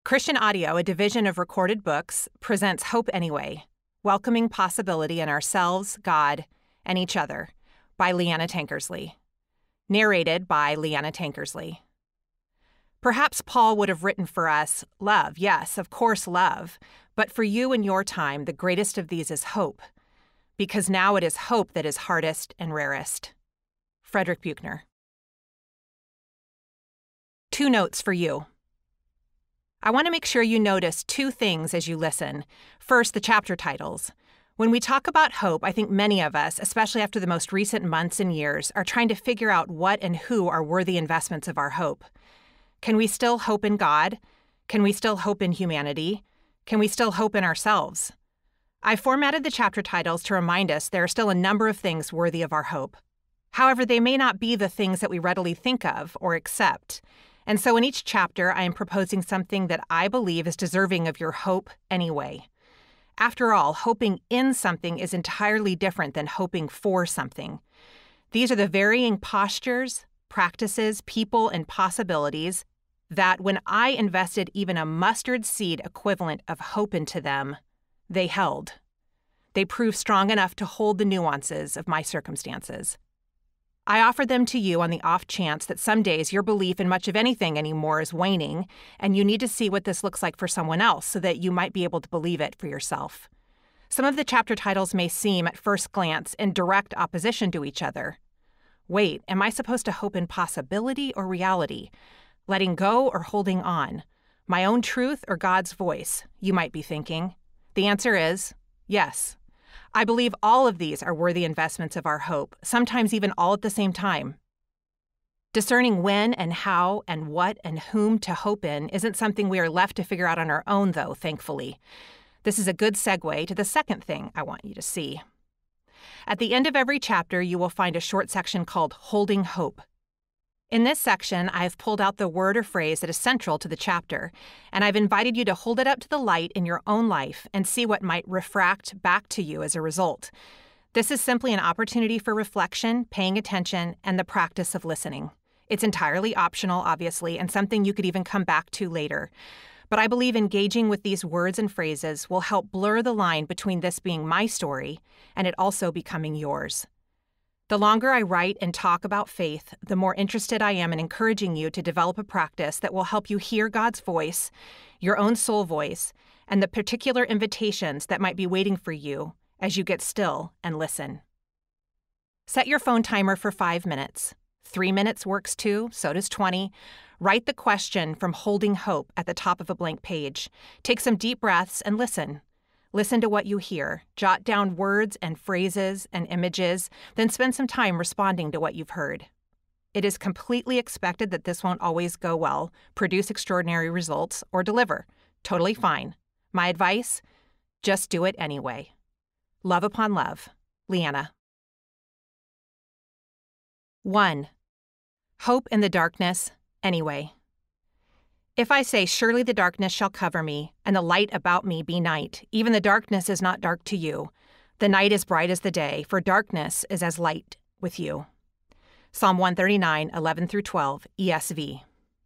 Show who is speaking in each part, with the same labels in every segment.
Speaker 1: Christian Audio, a division of Recorded Books, presents Hope Anyway, Welcoming Possibility in Ourselves, God, and Each Other, by Leeana Tankersley. Narrated by Leeana Tankersley. Perhaps Paul would have written for us, love, yes, of course love, but for you in your time, the greatest of these is hope, because now it is hope that is hardest and rarest. Frederick Buechner. 2 notes for you. I want to make sure you notice 2 things as you listen. First, the chapter titles. When we talk about hope, I think many of us, especially after the most recent months and years, are trying to figure out what and who are worthy investments of our hope. Can we still hope in God? Can we still hope in humanity? Can we still hope in ourselves? I formatted the chapter titles to remind us there are still a number of things worthy of our hope. However, they may not be the things that we readily think of or accept. And so in each chapter, I am proposing something that I believe is deserving of your hope anyway. After all, hoping in something is entirely different than hoping for something. These are the varying postures, practices, people, and possibilities that, when I invested even a mustard seed equivalent of hope into them, they held. They proved strong enough to hold the nuances of my circumstances. I offer them to you on the off chance that some days your belief in much of anything anymore is waning, and you need to see what this looks like for someone else so that you might be able to believe it for yourself. Some of the chapter titles may seem, at first glance, in direct opposition to each other. Wait, am I supposed to hope in possibility or reality? Letting go or holding on? My own truth or God's voice, you might be thinking. The answer is yes. I believe all of these are worthy investments of our hope, sometimes even all at the same time. Discerning when and how and what and whom to hope in isn't something we are left to figure out on our own, though, thankfully. This is a good segue to the second thing I want you to see. At the end of every chapter, you will find a short section called Holding Hope. In this section, I have pulled out the word or phrase that is central to the chapter, and I've invited you to hold it up to the light in your own life and see what might refract back to you as a result. This is simply an opportunity for reflection, paying attention, and the practice of listening. It's entirely optional, obviously, and something you could even come back to later. But I believe engaging with these words and phrases will help blur the line between this being my story and it also becoming yours. The longer I write and talk about faith, the more interested I am in encouraging you to develop a practice that will help you hear God's voice, your own soul voice, and the particular invitations that might be waiting for you as you get still and listen. Set your phone timer for 5 minutes. 3 minutes works too, so does 20. Write the question from Holding Hope at the top of a blank page. Take some deep breaths and listen. Listen to what you hear. Jot down words and phrases and images, then spend some time responding to what you've heard. It is completely expected that this won't always go well, produce extraordinary results, or deliver. Totally fine. My advice? Just do it anyway. Love upon love. Leeana. 1. Hope in the darkness, anyway. If I say, surely the darkness shall cover me, and the light about me be night, even the darkness is not dark to you. The night is bright as the day, for darkness is as light with you. Psalm 139, 11-12, ESV.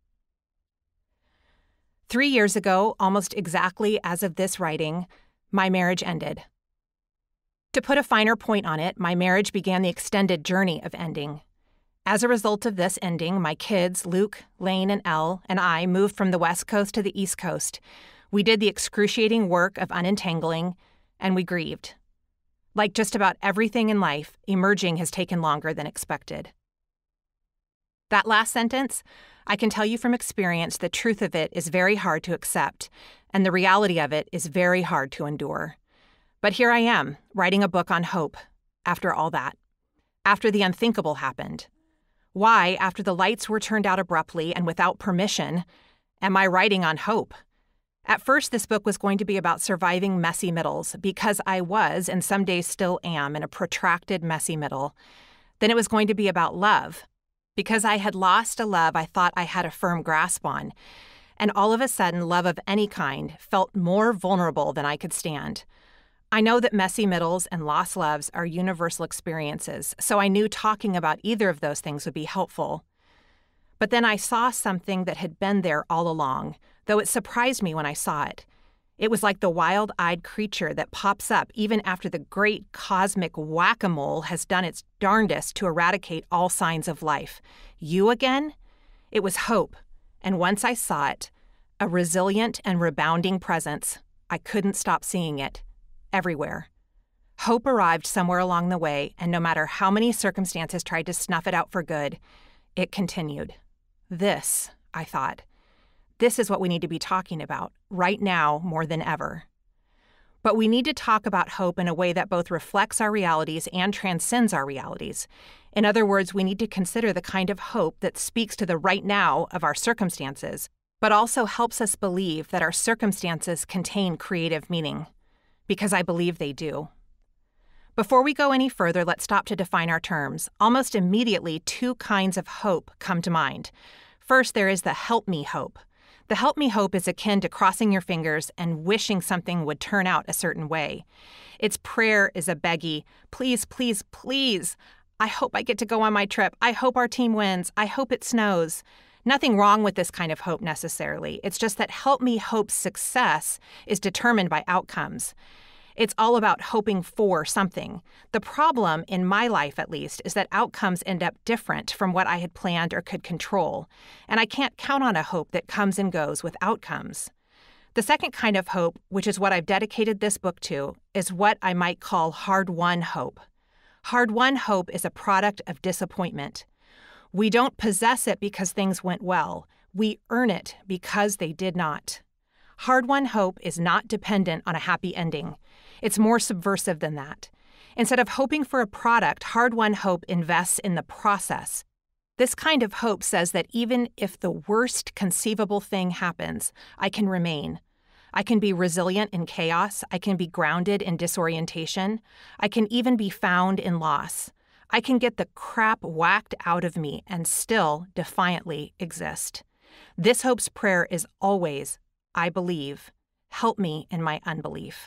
Speaker 1: 3 years ago, almost exactly as of this writing, my marriage ended. To put a finer point on it, my marriage began the extended journey of ending. As a result of this ending, my kids, Luke, Lane, and Elle, and I moved from the West Coast to the East Coast. We did the excruciating work of unentangling, and we grieved. Like just about everything in life, emerging has taken longer than expected. That last sentence, I can tell you from experience the truth of it is very hard to accept, and the reality of it is very hard to endure. But here I am, writing a book on hope, after all that, after the unthinkable happened. Why, after the lights were turned out abruptly and without permission, am I writing on hope? At first, this book was going to be about surviving messy middles, because I was, and some days still am, in a protracted messy middle. Then it was going to be about love, because I had lost a love I thought I had a firm grasp on, and all of a sudden, love of any kind felt more vulnerable than I could stand. I know that messy middles and lost loves are universal experiences, so I knew talking about either of those things would be helpful. But then I saw something that had been there all along, though it surprised me when I saw it. It was like the wild-eyed creature that pops up even after the great cosmic whack-a-mole has done its darndest to eradicate all signs of life. You again? It was hope, and once I saw it, a resilient and rebounding presence, I couldn't stop seeing it, everywhere. Hope arrived somewhere along the way, and no matter how many circumstances tried to snuff it out for good, it continued. This, I thought, this is what we need to be talking about, right now more than ever. But we need to talk about hope in a way that both reflects our realities and transcends our realities. In other words, we need to consider the kind of hope that speaks to the right now of our circumstances, but also helps us believe that our circumstances contain creative meaning, because I believe they do. Before we go any further, let's stop to define our terms. Almost immediately, two kinds of hope come to mind. First, there is the help me hope. The help me hope is akin to crossing your fingers and wishing something would turn out a certain way. Its prayer is a beggy, please, please, please. I hope I get to go on my trip. I hope our team wins. I hope it snows. Nothing wrong with this kind of hope necessarily. It's just that help me hope's success is determined by outcomes. It's all about hoping for something. The problem, in my life at least, is that outcomes end up different from what I had planned or could control, and I can't count on a hope that comes and goes with outcomes. The second kind of hope, which is what I've dedicated this book to, is what I might call hard-won hope. Hard-won hope is a product of disappointment. We don't possess it because things went well. We earn it because they did not. Hard-won hope is not dependent on a happy ending. It's more subversive than that. Instead of hoping for a product, hard-won hope invests in the process. This kind of hope says that even if the worst conceivable thing happens, I can remain. I can be resilient in chaos. I can be grounded in disorientation. I can even be found in loss. I can get the crap whacked out of me and still defiantly exist. This hope's prayer is always, I believe, help me in my unbelief.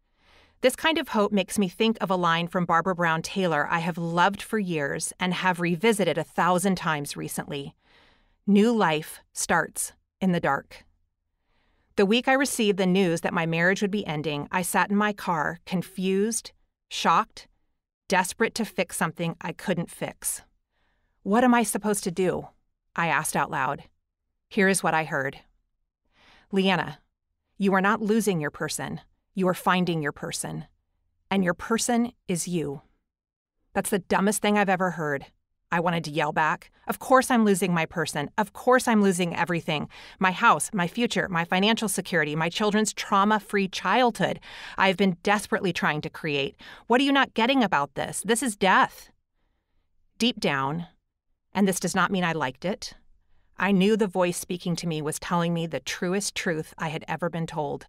Speaker 1: This kind of hope makes me think of a line from Barbara Brown Taylor I have loved for years and have revisited 1,000 times recently. New life starts in the dark. The week I received the news that my marriage would be ending, I sat in my car, confused, shocked, desperate to fix something I couldn't fix. What am I supposed to do? I asked out loud. Here is what I heard. Leeana, you are not losing your person. You are finding your person. And your person is you. That's the dumbest thing I've ever heard. I wanted to yell back. Of course I'm losing my person. Of course I'm losing everything. My house, my future, my financial security, my children's trauma-free childhood I've been desperately trying to create. What are you not getting about this? This is death. Deep down, and this does not mean I liked it, I knew the voice speaking to me was telling me the truest truth I had ever been told.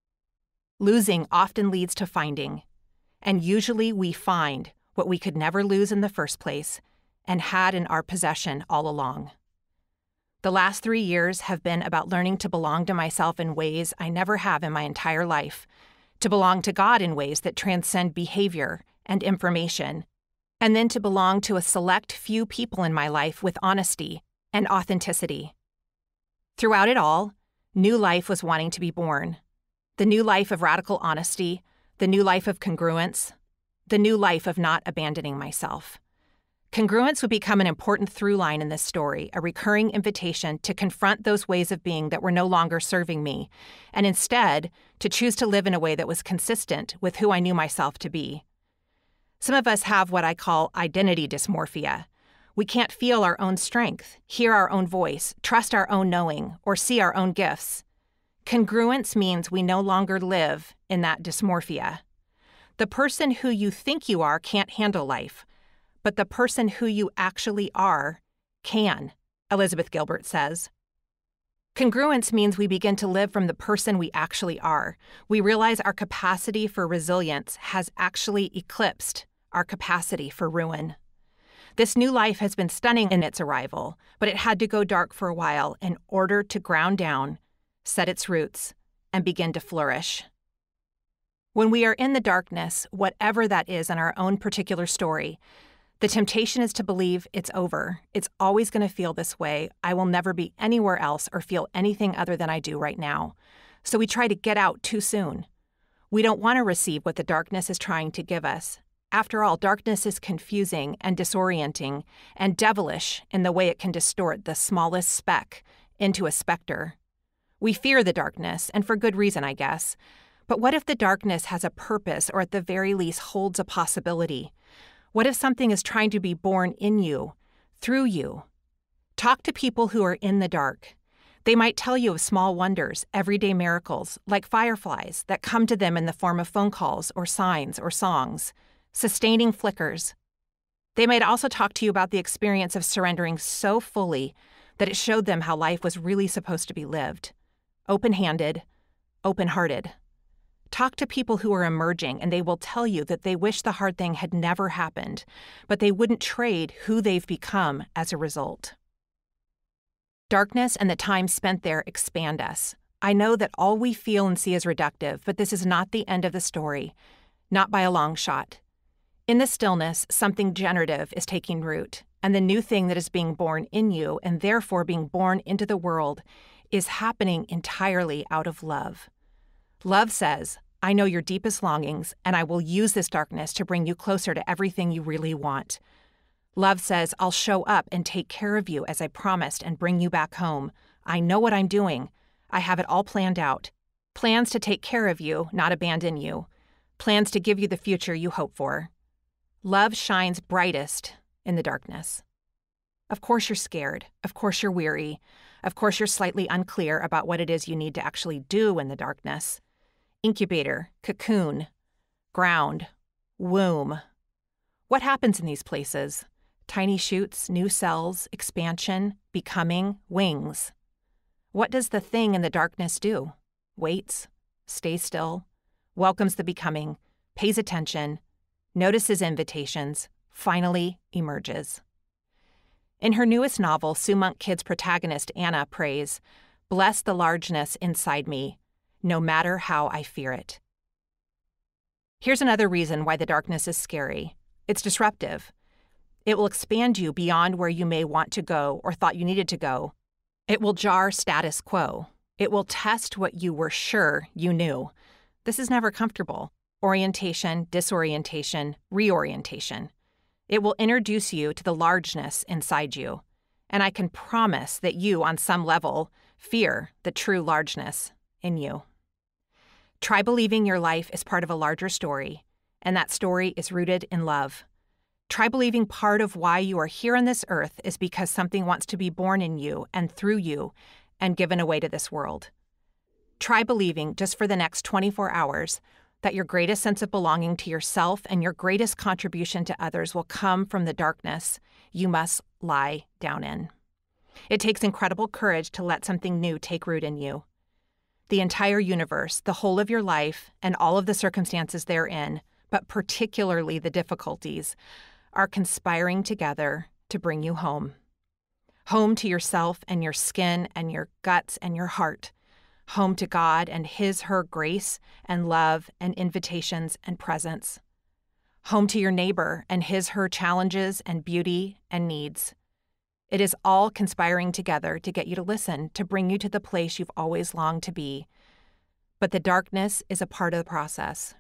Speaker 1: Losing often leads to finding, and usually we find what we could never lose in the first place and had in our possession all along. The last 3 years have been about learning to belong to myself in ways I never have in my entire life, to belong to God in ways that transcend behavior and information, and then to belong to a select few people in my life with honesty and authenticity. Throughout it all, new life was wanting to be born. The new life of radical honesty, the new life of congruence, the new life of not abandoning myself. Congruence would become an important through line in this story, a recurring invitation to confront those ways of being that were no longer serving me, and instead to choose to live in a way that was consistent with who I knew myself to be. Some of us have what I call identity dysmorphia. We can't feel our own strength, hear our own voice, trust our own knowing, or see our own gifts. Congruence means we no longer live in that dysmorphia. The person who you think you are can't handle life, but the person who you actually are can, Elizabeth Gilbert says. Congruence means we begin to live from the person we actually are. We realize our capacity for resilience has actually eclipsed our capacity for ruin. This new life has been stunning in its arrival, but it had to go dark for a while in order to ground down, set its roots, and begin to flourish. When we are in the darkness, whatever that is in our own particular story, The temptation is to believe it's over. It's always going to feel this way. I will never be anywhere else or feel anything other than I do right now. So we try to get out too soon. We don't want to receive what the darkness is trying to give us. After all, darkness is confusing and disorienting and devilish in the way it can distort the smallest speck into a specter. We fear the darkness, and for good reason, I guess. But what if the darkness has a purpose, or at the very least holds a possibility? What if something is trying to be born in you, through you? Talk to people who are in the dark. They might tell you of small wonders, everyday miracles, like fireflies, that come to them in the form of phone calls or signs or songs, sustaining flickers. They might also talk to you about the experience of surrendering so fully that it showed them how life was really supposed to be lived. Open-handed, open-hearted. Talk to people who are emerging, and they will tell you that they wish the hard thing had never happened, but they wouldn't trade who they've become as a result. Darkness and the time spent there expand us. I know that all we feel and see is reductive, but this is not the end of the story, not by a long shot. In the stillness, something generative is taking root, and the new thing that is being born in you, and therefore being born into the world, is happening entirely out of love. Love says, I know your deepest longings, and I will use this darkness to bring you closer to everything you really want. Love says, I'll show up and take care of you as I promised and bring you back home. I know what I'm doing. I have it all planned out. Plans to take care of you, not abandon you. Plans to give you the future you hope for. Love shines brightest in the darkness. Of course you're scared. Of course you're weary. Of course you're slightly unclear about what it is you need to actually do in the darkness. Incubator, cocoon, ground, womb. What happens in these places? Tiny shoots, new cells, expansion, becoming, wings. What does the thing in the darkness do? Waits, stays still, welcomes the becoming, pays attention, notices invitations, finally emerges. In her newest novel, Sue Monk Kidd's protagonist Anna prays, "Bless the largeness inside me, no matter how I fear it." Here's another reason why the darkness is scary. It's disruptive. It will expand you beyond where you may want to go or thought you needed to go. It will jar status quo. It will test what you were sure you knew. This is never comfortable. Orientation, disorientation, reorientation. It will introduce you to the largeness inside you. And I can promise that you, on some level, fear the true largeness in you. Try believing your life is part of a larger story, and that story is rooted in love. Try believing part of why you are here on this earth is because something wants to be born in you and through you and given away to this world. Try believing, just for the next 24 hours, that your greatest sense of belonging to yourself and your greatest contribution to others will come from the darkness you must lie down in. It takes incredible courage to let something new take root in you. The entire universe, the whole of your life, and all of the circumstances therein, but particularly the difficulties, are conspiring together to bring you home. Home to yourself and your skin and your guts and your heart. Home to God and His, her grace and love and invitations and presence. Home to your neighbor and his, her challenges and beauty and needs. It is all conspiring together to get you to listen, to bring you to the place you've always longed to be. But the darkness is a part of the process.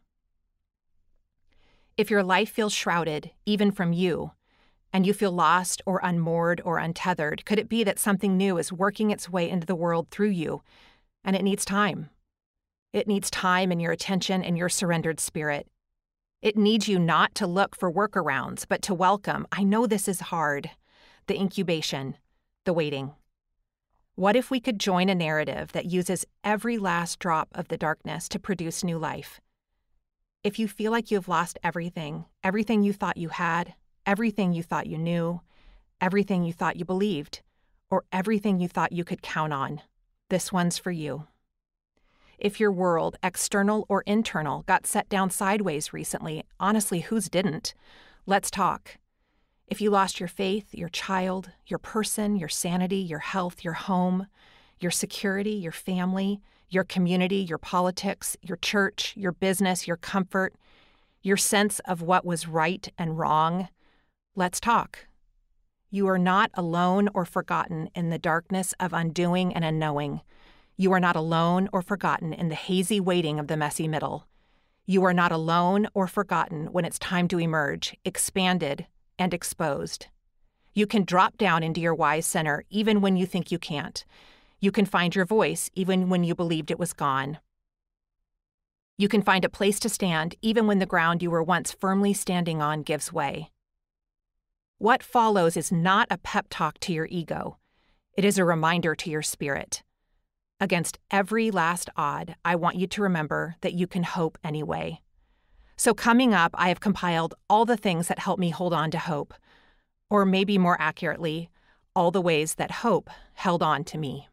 Speaker 1: If your life feels shrouded, even from you, and you feel lost or unmoored or untethered, could it be that something new is working its way into the world through you, and it needs time? It needs time and your attention and your surrendered spirit. It needs you not to look for workarounds, but to welcome, I know this is hard, the incubation, the waiting. What if we could join a narrative that uses every last drop of the darkness to produce new life? If you feel like you've lost everything, everything you thought you had, everything you thought you knew, everything you thought you believed, or everything you thought you could count on, this one's for you. If your world, external or internal, got set down sideways recently, honestly, whose didn't? Let's talk. If you lost your faith, your child, your person, your sanity, your health, your home, your security, your family, your community, your politics, your church, your business, your comfort, your sense of what was right and wrong, Let's talk. You are not alone or forgotten in the darkness of undoing and unknowing. You are not alone or forgotten in the hazy waiting of the messy middle. You are not alone or forgotten when it's time to emerge, expanded and exposed. You can drop down into your wise center even when you think you can't. You can find your voice even when you believed it was gone. You can find a place to stand even when the ground you were once firmly standing on gives way. What follows is not a pep talk to your ego. It is a reminder to your spirit. Against every last odd, I want you to remember that you can hope anyway. So coming up, I have compiled all the things that help me hold on to hope. Or maybe more accurately, all the ways that hope held on to me.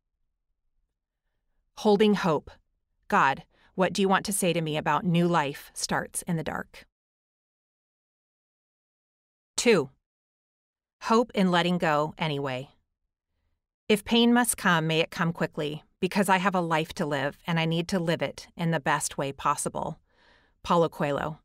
Speaker 1: Holding hope. God, what do you want to say to me about new life starts in the dark? 2. Hope in letting go anyway. If pain must come, may it come quickly, because I have a life to live and I need to live it in the best way possible. Paulo Coelho.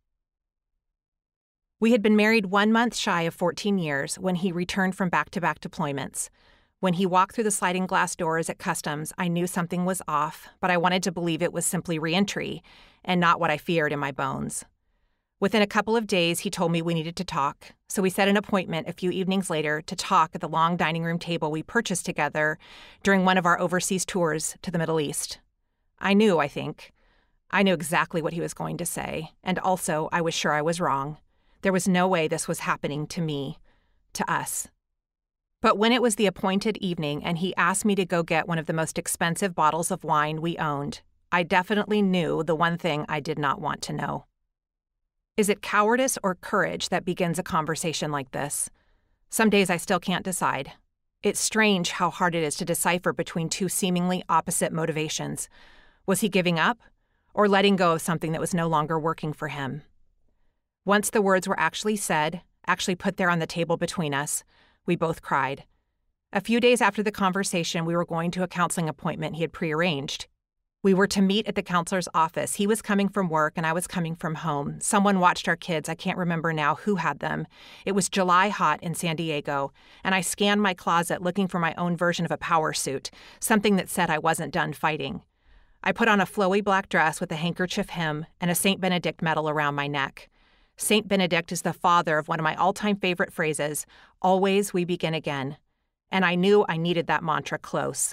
Speaker 1: We had been married 1 month shy of 14 years when he returned from back-to-back deployments. When he walked through the sliding glass doors at customs, I knew something was off, but I wanted to believe it was simply re-entry and not what I feared in my bones. Within a couple of days, he told me we needed to talk, so we set an appointment a few evenings later to talk at the long dining room table we purchased together during one of our overseas tours to the Middle East. I knew exactly what he was going to say, and also I was sure I was wrong. There was no way this was happening to me, to us. But when it was the appointed evening and he asked me to go get one of the most expensive bottles of wine we owned, I definitely knew the one thing I did not want to know. Is it cowardice or courage that begins a conversation like this? Some days I still can't decide. It's strange how hard it is to decipher between two seemingly opposite motivations. Was he giving up or letting go of something that was no longer working for him? Once the words were actually said, actually put there on the table between us, we both cried. A few days after the conversation, we were going to a counseling appointment he had prearranged. We were to meet at the counselor's office. He was coming from work and I was coming from home. Someone watched our kids. I can't remember now who had them. It was July hot in San Diego, and I scanned my closet looking for my own version of a power suit, something that said I wasn't done fighting. I put on a flowy black dress with a handkerchief hem and a St. Benedict medal around my neck. St. Benedict is the father of one of my all-time favorite phrases, always we begin again. And I knew I needed that mantra close.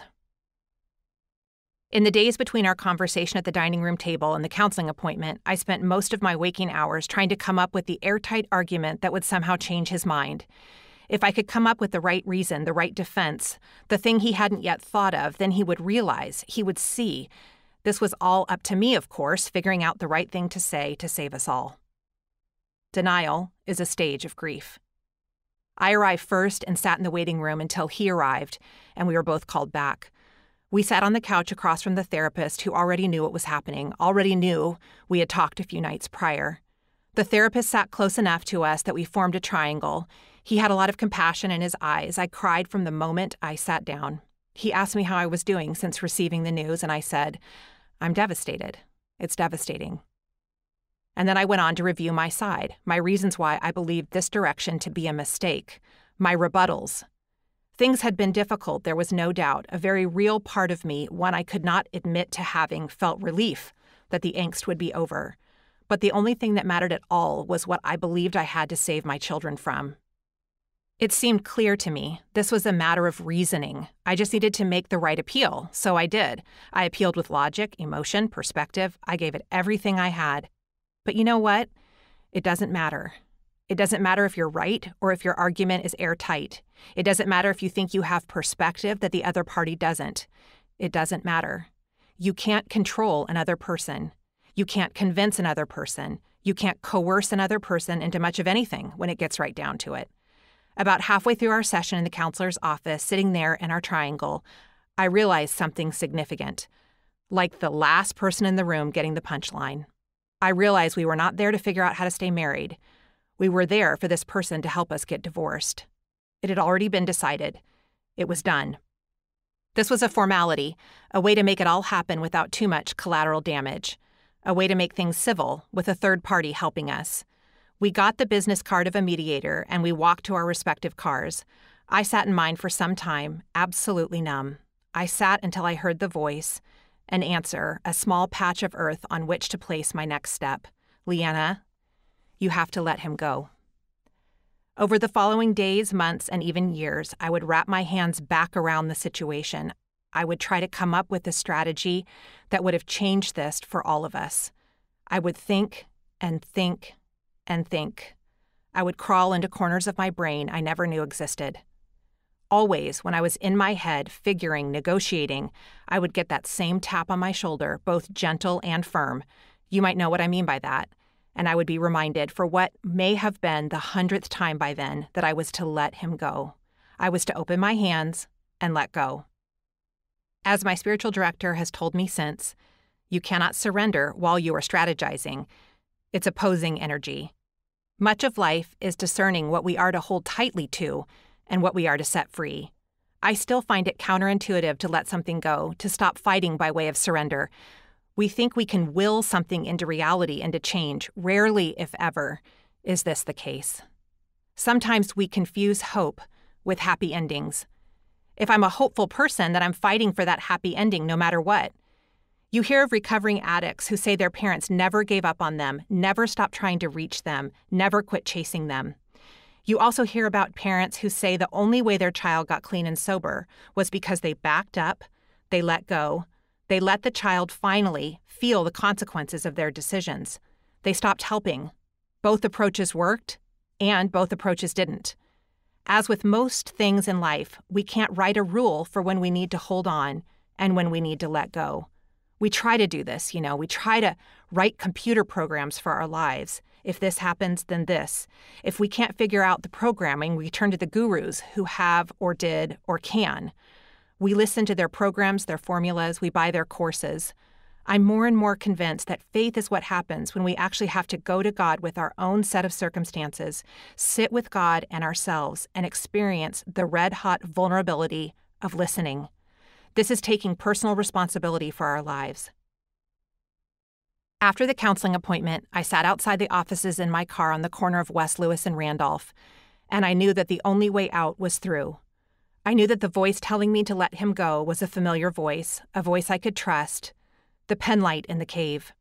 Speaker 1: In the days between our conversation at the dining room table and the counseling appointment, I spent most of my waking hours trying to come up with the airtight argument that would somehow change his mind. If I could come up with the right reason, the right defense, the thing he hadn't yet thought of, then he would realize, he would see. This was all up to me, of course, figuring out the right thing to say to save us all. Denial is a stage of grief. I arrived first and sat in the waiting room until he arrived, and we were both called back. We sat on the couch across from the therapist who already knew what was happening, already knew we had talked a few nights prior. The therapist sat close enough to us that we formed a triangle. He had a lot of compassion in his eyes. I cried from the moment I sat down. He asked me how I was doing since receiving the news, and I said, "I'm devastated. It's devastating." And then I went on to review my side, my reasons why I believed this direction to be a mistake, my rebuttals. Things had been difficult, there was no doubt. A very real part of me, one I could not admit to having, felt relief that the angst would be over. But the only thing that mattered at all was what I believed I had to save my children from. It seemed clear to me. This was a matter of reasoning. I just needed to make the right appeal, so I did. I appealed with logic, emotion, perspective. I gave it everything I had. But you know what? It doesn't matter. It doesn't matter if you're right or if your argument is airtight. It doesn't matter if you think you have perspective that the other party doesn't. It doesn't matter. You can't control another person. You can't convince another person. You can't coerce another person into much of anything when it gets right down to it. About halfway through our session in the counselor's office, sitting there in our triangle, I realized something significant. Like the last person in the room getting the punchline. I realized we were not there to figure out how to stay married. We were there for this person to help us get divorced. It had already been decided. It was done. This was a formality, a way to make it all happen without too much collateral damage, a way to make things civil with a third party helping us. We got the business card of a mediator, and we walked to our respective cars. I sat in mine for some time, absolutely numb. I sat until I heard the voice, an answer, a small patch of earth on which to place my next step. Leeana, you have to let him go. Over the following days, months, and even years, I would wrap my hands back around the situation. I would try to come up with a strategy that would have changed this for all of us. I would think and think and think. I would crawl into corners of my brain I never knew existed. Always, when I was in my head, figuring, negotiating, I would get that same tap on my shoulder, both gentle and firm. You might know what I mean by that. And I would be reminded, for what may have been the 100th time by then, that I was to let him go. I was to open my hands and let go. As my spiritual director has told me since, you cannot surrender while you are strategizing. It's opposing energy. Much of life is discerning what we are to hold tightly to and what we are to set free. I still find it counterintuitive to let something go, to stop fighting by way of surrender. We think we can will something into reality and to change. Rarely, if ever, is this the case. Sometimes we confuse hope with happy endings. If I'm a hopeful person, then I'm fighting for that happy ending no matter what. You hear of recovering addicts who say their parents never gave up on them, never stopped trying to reach them, never quit chasing them. You also hear about parents who say the only way their child got clean and sober was because they backed up, they let go, they let the child finally feel the consequences of their decisions. They stopped helping. Both approaches worked, and both approaches didn't. As with most things in life, we can't write a rule for when we need to hold on and when we need to let go. We try to do this, we try to write computer programs for our lives. If this happens, then this. If we can't figure out the programming, we turn to the gurus who have or did or can. We listen to their programs, their formulas, we buy their courses. I'm more and more convinced that faith is what happens when we actually have to go to God with our own set of circumstances, sit with God and ourselves, and experience the red-hot vulnerability of listening. This is taking personal responsibility for our lives. After the counseling appointment, I sat outside the offices in my car on the corner of West Lewis and Randolph, and I knew that the only way out was through. I knew that the voice telling me to let him go was a familiar voice, a voice I could trust, the penlight in the cave.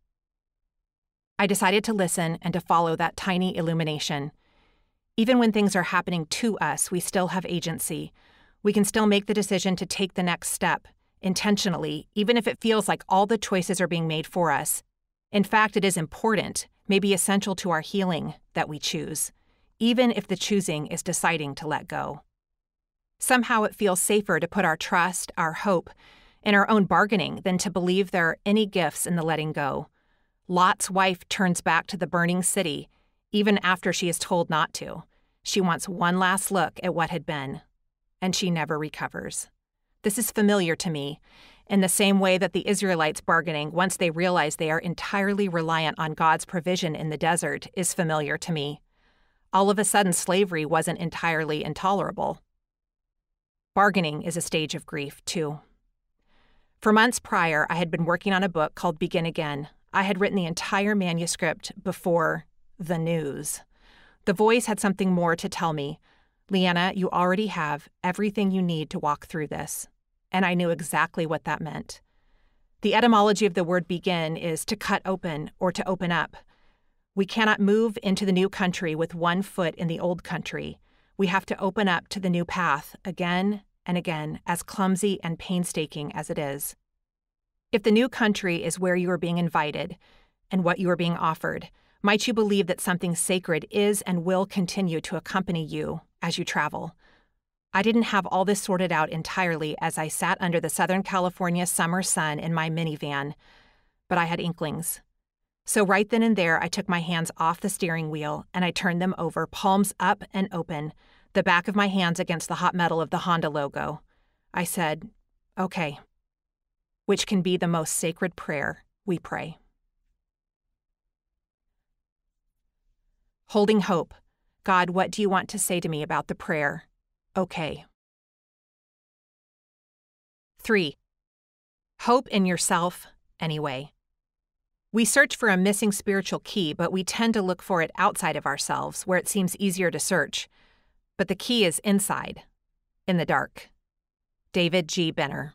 Speaker 1: I decided to listen and to follow that tiny illumination. Even when things are happening to us, we still have agency. We can still make the decision to take the next step, intentionally, even if it feels like all the choices are being made for us. In fact, it is important, maybe essential to our healing, that we choose, even if the choosing is deciding to let go. Somehow it feels safer to put our trust, our hope, in our own bargaining than to believe there are any gifts in the letting go. Lot's wife turns back to the burning city, even after she is told not to. She wants one last look at what had been, and she never recovers. This is familiar to me, in the same way that the Israelites bargaining once they realize they are entirely reliant on God's provision in the desert is familiar to me. All of a sudden, slavery wasn't entirely intolerable. Bargaining is a stage of grief, too. For months prior, I had been working on a book called Begin Again. I had written the entire manuscript before the news. The voice had something more to tell me. Leeana, you already have everything you need to walk through this. And I knew exactly what that meant. The etymology of the word begin is to cut open or to open up. We cannot move into the new country with one foot in the old country. We have to open up to the new path again and again, as clumsy and painstaking as it is. If the new country is where you are being invited and what you are being offered, might you believe that something sacred is and will continue to accompany you as you travel? I didn't have all this sorted out entirely as I sat under the Southern California summer sun in my minivan, but I had inklings. So right then and there, I took my hands off the steering wheel and I turned them over, palms up and open, the back of my hands against the hot metal of the Honda logo. I said, okay, which can be the most sacred prayer we pray. Holding hope. God, what do you want to say to me about the prayer? Okay. 3. Hope in yourself anyway. We search for a missing spiritual key, but we tend to look for it outside of ourselves, where it seems easier to search. But the key is inside, in the dark. David G. Benner.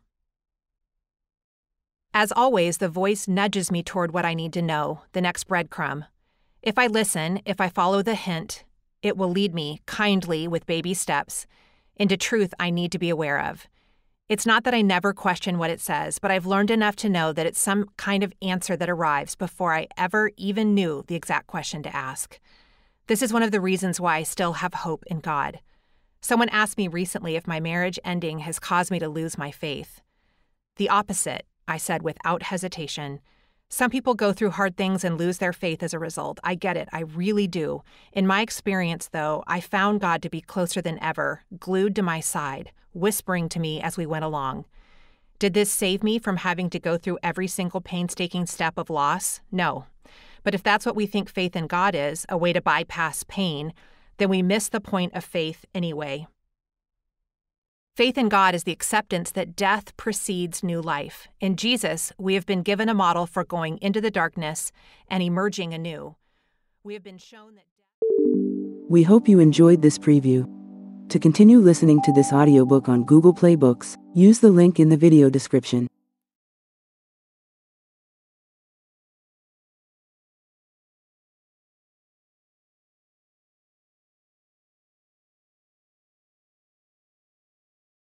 Speaker 1: As always, the voice nudges me toward what I need to know, the next breadcrumb. If I listen, if I follow the hint, it will lead me, kindly, with baby steps, into truth I need to be aware of. It's not that I never question what it says, but I've learned enough to know that it's some kind of answer that arrives before I ever even knew the exact question to ask. This is one of the reasons why I still have hope in God. Someone asked me recently if my marriage ending has caused me to lose my faith. The opposite, I said without hesitation. Some people go through hard things and lose their faith as a result. I get it, I really do. In my experience, though, I found God to be closer than ever, glued to my side, whispering to me as we went along. Did this save me from having to go through every single painstaking step of loss? No. But if that's what we think faith in God is, a way to bypass pain, then we miss the point of faith anyway. Faith in God is the acceptance that death precedes new life. In Jesus, we have been given a model for going into the darkness and emerging anew. We have been shown that...
Speaker 2: We hope you enjoyed this preview. To continue listening to this audiobook on Google Play Books, use the link in the video description.